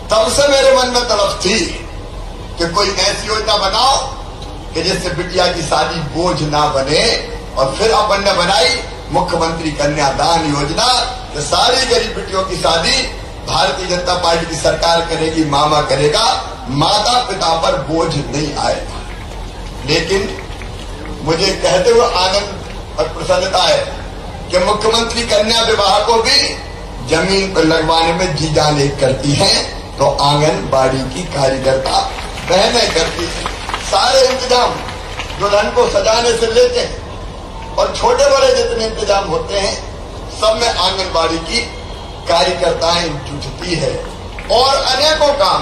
तब से मेरे मन में तड़प थी कि कोई ऐसी योजना बनाओ कि जिससे बिटिया की शादी बोझ ना बने। और फिर अपन ने बनाई मुख्यमंत्री कन्यादान योजना कि सारी गरीब बिटियों की शादी भारतीय जनता पार्टी की सरकार करेगी, मामा करेगा, माता पिता पर बोझ नहीं आएगा। लेकिन मुझे कहते हुए आनंद और प्रसन्नता है कि मुख्यमंत्री कन्या विवाह को भी जमीन पर लगवाने में जी जान एक करती हैं, तो आंगनबाड़ी की कार्यकर्ता बहनें करती हैं। सारे इंतजाम दुल्हन को सजाने से लेके और छोटे बड़े जितने इंतजाम होते हैं सब में आंगनबाड़ी की कार्यकर्ताएं जुटती है। और अनेकों काम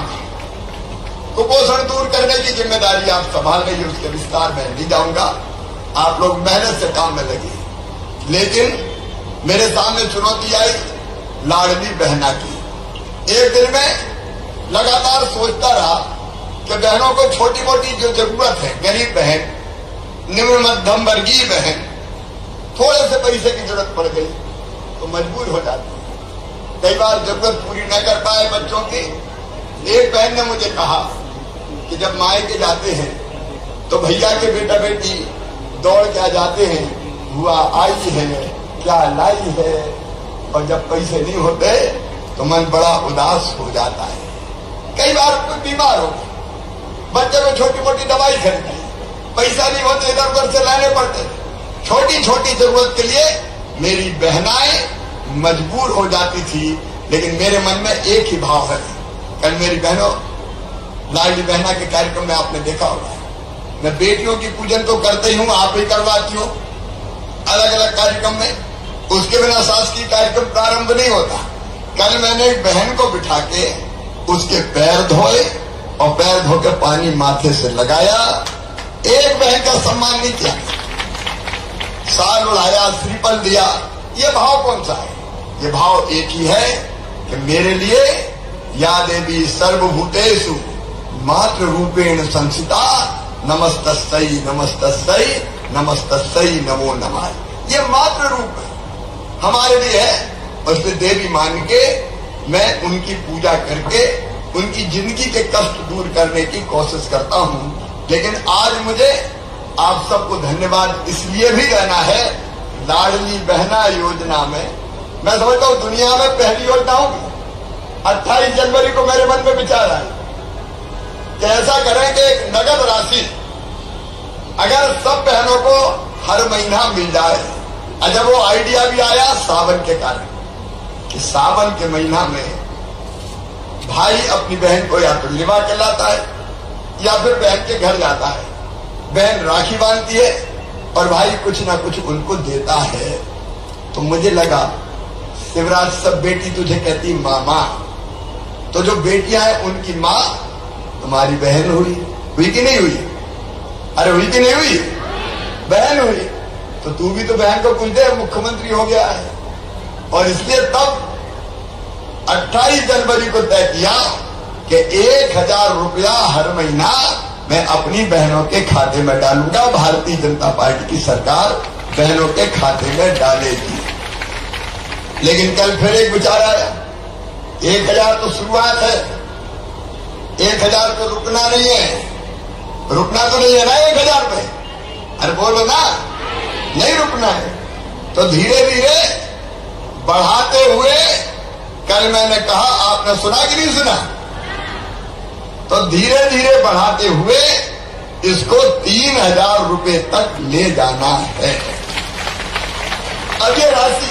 कुपोषण दूर करने की जिम्मेदारी आप संभाल रही है, उसके विस्तार में नहीं जाऊंगा। आप लोग मेहनत से काम में लगे। लेकिन मेरे सामने चुनौती आई लाडली बहना की। एक दिन में लगातार सोचता रहा कि बहनों को छोटी मोटी जो जरूरत है, गरीब बहन, निम्न मध्यम वर्गीय बहन, थोड़े से पैसे की जरूरत पड़ गई तो मजबूर हो जाती है। कई बार जरूरत पूरी न कर पाए बच्चों की। एक बहन ने मुझे कहा कि जब मायके जाते हैं तो भैया के बेटा बेटी दौड़ के आ जाते हैं, हुआ आई है, क्या लाई है, और जब पैसे नहीं होते तो मन बड़ा उदास हो जाता है। कई बार कोई बीमार हो, बच्चे को छोटी मोटी दवाई खरीदनी, पैसा नहीं होते, इधर उधर से लाने पड़ते। छोटी छोटी जरूरत के लिए मेरी बहनाएं मजबूर हो जाती थी। लेकिन मेरे मन में एक ही भाव है। कल मेरी बहनों लाडली बहना के कार्यक्रम में आपने देखा होगा, मैं बेटियों की पूजन तो करते ही हूँ, आप ही करवाती हूँ अलग अलग कार्यक्रम में। उसके बिना शासकीय कार्यक्रम प्रारंभ नहीं होता। कल मैंने एक बहन को बिठा के उसके पैर धोए और पैर धो के पानी माथे से लगाया। एक बहन का सम्मान नहीं किया, साल उड़ाया, श्रीफल दिया। ये भाव कौन सा है? ये भाव एक ही है कि मेरे लिए या देवी सर्वभूतेषु मातृ रूपेण संसिता, नमस्तस्यै नमस्तस्यै नमस्तस्यै नमो नमः। ये मातृ रूप हमारे लिए है। उसने देवी मान के मैं उनकी पूजा करके उनकी जिंदगी के कष्ट दूर करने की कोशिश करता हूँ। लेकिन आज मुझे आप सबको धन्यवाद इसलिए भी देना है, लाडली बहना योजना में मैं समझता हूँ दुनिया में पहली योजना होगी। 28 जनवरी को मेरे मन में विचार आया कि ऐसा करें कि एक नगद राशि अगर सब बहनों को हर महीना मिल जाए। जब वो आइडिया भी आया सावन के कारण कि सावन के महीना में भाई अपनी बहन को या तो लिवा के लाता है या फिर बहन के घर जाता है, बहन राखी बांधती है और भाई कुछ ना कुछ उनको देता है। तो मुझे लगा शिवराज सब बेटी तुझे कहती मामा, तो जो बेटियां हैं उनकी माँ तुम्हारी बहन हुई कि नहीं हुई? अरे हुई कि नहीं हुई? बहन हुई। तो तू भी तो बहन को कुछ दे, मुख्यमंत्री हो गया है। और इसलिए तब 28 जनवरी को तय किया कि 1000 रुपया हर महीना मैं अपनी बहनों के खाते में डालूंगा। भारतीय जनता पार्टी की सरकार बहनों के खाते में डालेगी। लेकिन कल फिर एक विचार आया, 1000 तो शुरुआत है, 1000 तो रुकना नहीं है। रुकना तो नहीं है ना 1000 पे? अरे बोलो ना, नहीं रुकना है। तो धीरे धीरे बढ़ाते हुए कल मैंने कहा, आपने सुना कि नहीं सुना? तो धीरे धीरे बढ़ाते हुए इसको 3000 रुपए तक ले जाना है। अब ये राशि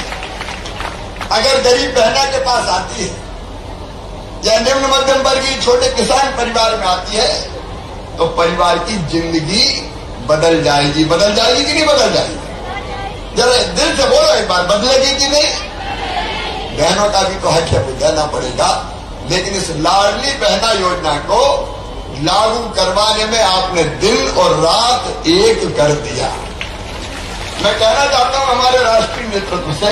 अगर गरीब बहना के पास आती है या निम्न मध्यम वर्गीय छोटे किसान परिवार में आती है तो परिवार की जिंदगी बदल जाएगी। बदल जाएगी कि नहीं बदल जाएगी? जरा दिल से बोलो एक बार, बदलेगी कि नहीं? बहनों का भी तो हक है, देना पड़ेगा। लेकिन इस लाडली बहना योजना को लागू करवाने में आपने दिन और रात एक कर दिया। मैं कहना चाहता हूं हमारे राष्ट्रीय नेतृत्व से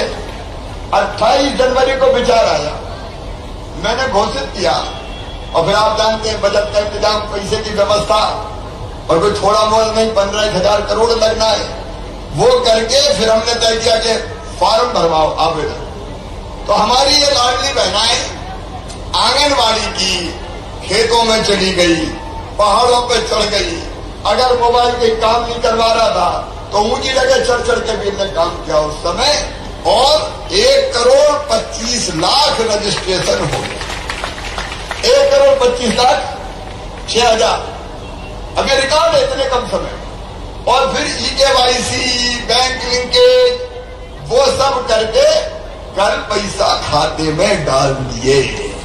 28 जनवरी को विचार आया, मैंने घोषित किया और फिर आप जानते हैं बजट का इंतजाम, पैसे की व्यवस्था, और कोई थोड़ा मोल नहीं, 15,000 करोड़ लगना है। वो करके फिर हमने तय किया कि फॉर्म भरवाओ, आवेदन। तो हमारी ये लाडली बहनाएं आंगन आंगनबाड़ी की खेतों में चली गई, पहाड़ों पे चढ़ गई। अगर मोबाइल के काम नहीं करवा रहा था तो ऊंची जगह चढ़ चढ़ के भी इन्हें काम किया उस समय, और 1,25,00,000 रजिस्ट्रेशन हो गया। 1,25,06,000 अब ये रिकॉर्ड है इतने कम समय। और फिर EKYC, बैंक लिंकेज, वो सब करके कल पैसा खाते में डाल दिए।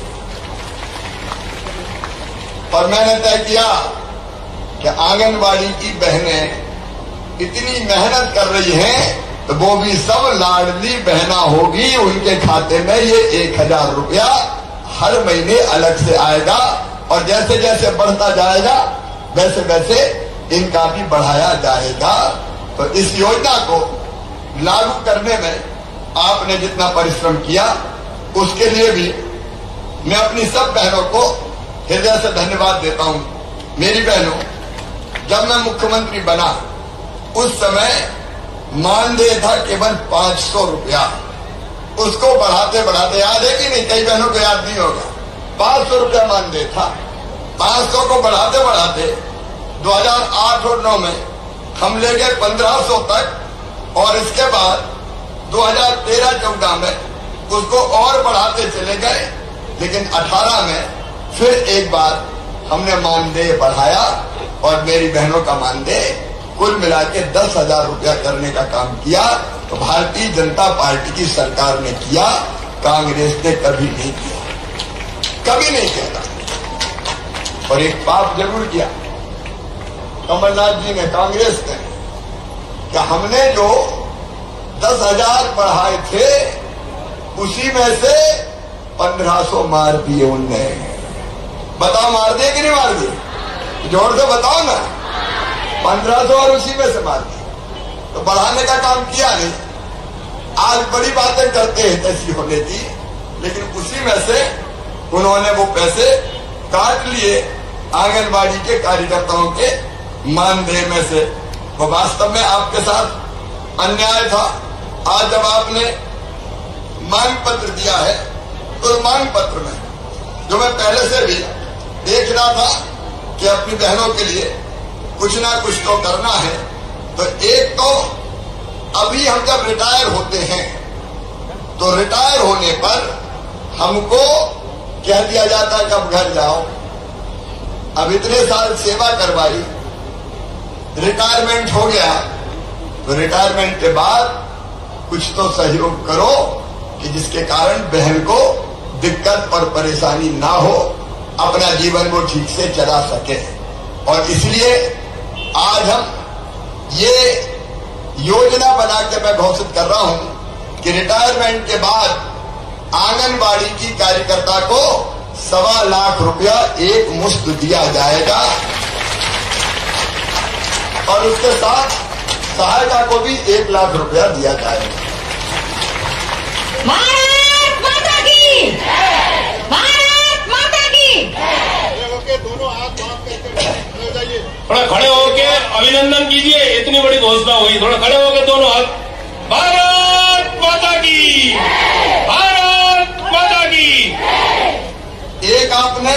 और मैंने तय किया कि आंगनबाड़ी की बहनें इतनी मेहनत कर रही हैं तो वो भी सब लाडली बहना होगी, उनके खाते में ये 1,000 रुपया हर महीने अलग से आएगा। और जैसे जैसे बढ़ता जाएगा वैसे वैसे इनका भी बढ़ाया जाएगा। तो इस योजना को लागू करने में आपने जितना परिश्रम किया उसके लिए भी मैं अपनी सब बहनों को हृदय से धन्यवाद देता हूं। मेरी बहनों, जब मैं मुख्यमंत्री बना उस समय मानदेय था केवल 500 रुपया। उसको बढ़ाते बढ़ाते, याद है कि नहीं, कई बहनों को याद नहीं होगा, 500 रुपया मानदेय था। 500 को बढ़ाते बढ़ाते 2008 और 9 में हम ले गए 1500 तक, और इसके बाद 2013-14 में उसको और बढ़ाते चले गए। लेकिन 18 में फिर एक बार हमने मानदेय बढ़ाया और मेरी बहनों का मानदेय कुल मिला के 10,000 रुपया करने का काम किया। तो भारतीय जनता पार्टी की सरकार ने किया, कांग्रेस ने कभी नहीं किया, कभी नहीं किया। और एक पाप जरूर किया कमलनाथ जी ने, कांग्रेस ने, कि हमने जो 10,000 बढ़ाए थे उसी में से 1,500 मार दिए उनने। बताओ मार दिए कि नहीं मार दिए? जोर से बताओ ना। 1,500 और उसी में से मार दिए। तो बढ़ाने का काम किया नहीं। आज बड़ी बातें करते हैं ऐसी होने की, लेकिन उसी में से उन्होंने वो पैसे काट लिए आंगनबाड़ी के कार्यकर्ताओं के मानदेय में से। वो वास्तव में आपके साथ अन्याय था। आज जब आपने मांग पत्र दिया है तो मांग पत्र में जो मैं पहले से भी देख रहा था कि अपनी बहनों के लिए कुछ ना कुछ तो करना है, तो एक तो अभी हम जब रिटायर होते हैं तो रिटायर होने पर हमको कह दिया जाता है कब घर जाओ। अब इतने साल सेवा करवाई, रिटायरमेंट हो गया, तो रिटायरमेंट के बाद कुछ तो सहयोग करो कि जिसके कारण बहन को दिक्कत और परेशानी ना हो, अपना जीवन वो ठीक से चला सके। और इसलिए आज हम ये योजना बना के मैं घोषित कर रहा हूं कि रिटायरमेंट के बाद आंगनबाड़ी की कार्यकर्ता को 1.25 लाख रुपया एक मुश्त दिया जाएगा, और उसके साथ सहायता को भी 1 लाख रुपया दिया जाएगा। भारत माता की, भारत माता की। दोनों हाथ बांध करके जाइए। थोड़ा खड़े होके अभिनंदन कीजिए, इतनी बड़ी घोषणा हुई। थोड़ा खड़े होके दोनों हाथ। भारत माता की, भारत माता की। एक आपने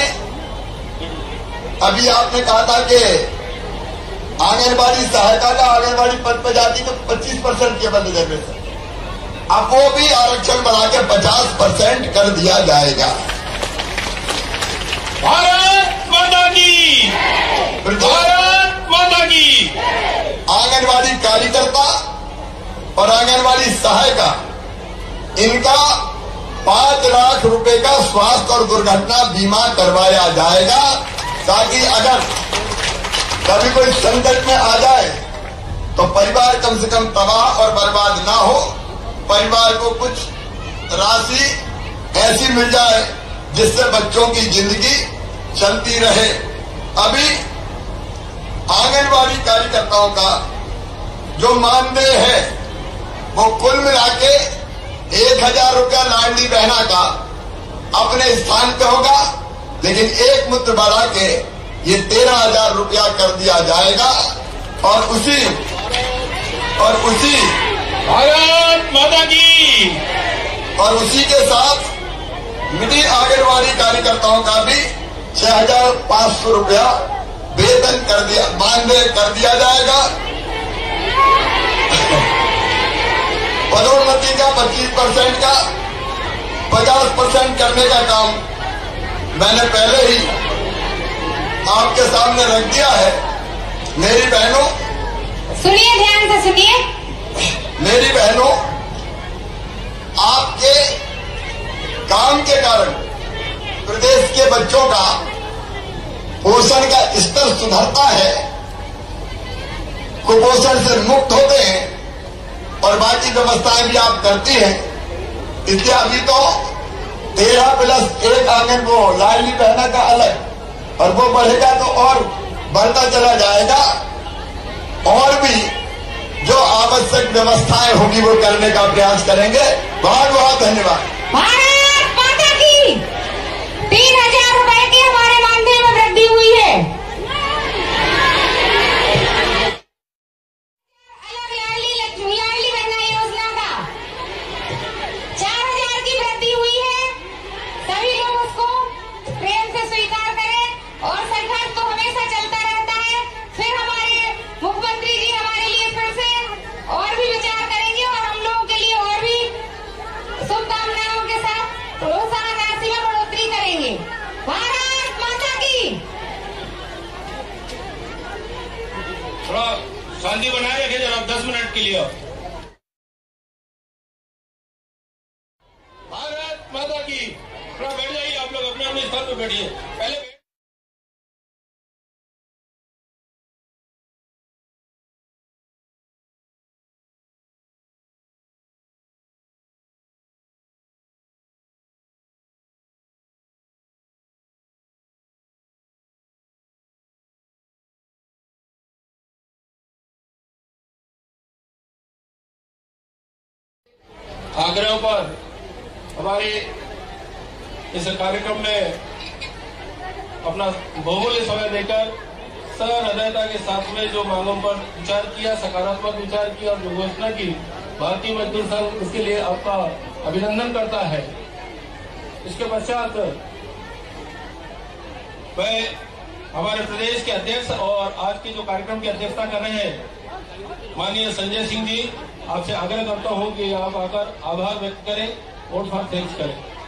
अभी आपने कहा था कि आंगनबाड़ी सहायता का आंगनबाड़ी पद पर जाती तो 25% केवल रिजर्वेशन, अब वो भी आरक्षण बढ़ा के 50% कर दिया जाएगा। भारत माता की, भारत माता की। आंगनबाड़ी कार्यकर्ता और आंगनबाड़ी सहायिका, इनका 5 लाख रुपए का स्वास्थ्य और दुर्घटना बीमा करवाया जाएगा, ताकि अगर कभी कोई संकट में आ जाए तो परिवार कम से कम तबाह और बर्बाद ना हो, परिवार को कुछ राशि ऐसी मिल जाए जिससे बच्चों की जिंदगी चलती रहे। अभी आंगनबाड़ी कार्यकर्ताओं का जो मानदेय है वो कुल मिला के 1,000 रुपया लाडली बहना का अपने स्थान पे होगा, लेकिन एक मुद्दा बढ़ा के ये 13,000 रुपया कर दिया जाएगा। और उसी भारत माता की। और उसी के साथ मिडिल आंगनबाड़ी कार्यकर्ताओं कार्यकर्ताओं का भी 6,500 रुपया वेतन मानदेय कर दिया जाएगा। पदोन्नति का 25% का 50% करने का काम मैंने पहले ही आपके सामने रख दिया है। मेरी बहनों, सुनिए, ध्यान से सुनिए। मेरी बहनों, आपके काम के कारण प्रदेश के बच्चों का पोषण का स्तर सुधरता है, कुपोषण से मुक्त होते हैं और बाकी व्यवस्थाएं भी आप करती हैं। इसलिए अभी तो 13+1 आंगन वो लाडली बहना का अलग, और वो बढ़ेगा तो और बढ़ता चला जाएगा। और भी जो आवश्यक व्यवस्थाएं होगी वो करने का प्रयास करेंगे। बहुत बहुत धन्यवाद। भारत माता की। 3,000 रुपए की हमारे मानदेय में वृद्धि हुई है। अलग लाडली बहना योजना का 4,000 की वृद्धि हुई है। सभी लोग उसको प्रेम से स्वीकार करें और संघर्ष तो हमेशा चलता रहता है। फिर हमारे मुख्यमंत्री जी हमारे लिए फिर से और भी विचार करेंगे और हम लोगों के लिए और भी शुभकामनाओं के साथ प्रोत्साहन राशि में बढ़ोतरी करेंगे। भारत माता की। थोड़ा शांति बनाए रखे जरा 10 मिनट के लिए। भारत माता की। थोड़ा बैठ जाइए, आप लोग अपने अपने स्थान पर बैठिए। पहले आग्रह पर हमारे इस कार्यक्रम में अपना बहुमूल्य समय देकर सहृदयता के साथ में जो मांगों पर विचार किया, सकारात्मक विचार किया और जो घोषणा की, भारतीय मजदूर संघ इसके लिए आपका अभिनंदन करता है। इसके पश्चात मैं हमारे प्रदेश के अध्यक्ष और आज के जो कार्यक्रम की अध्यक्षता कर रहे हैं माननीय संजय सिंह जी, आपसे आग्रह करता हूं कि आप आकर आभार व्यक्त करें, वोट फॉर थैंक्स करें।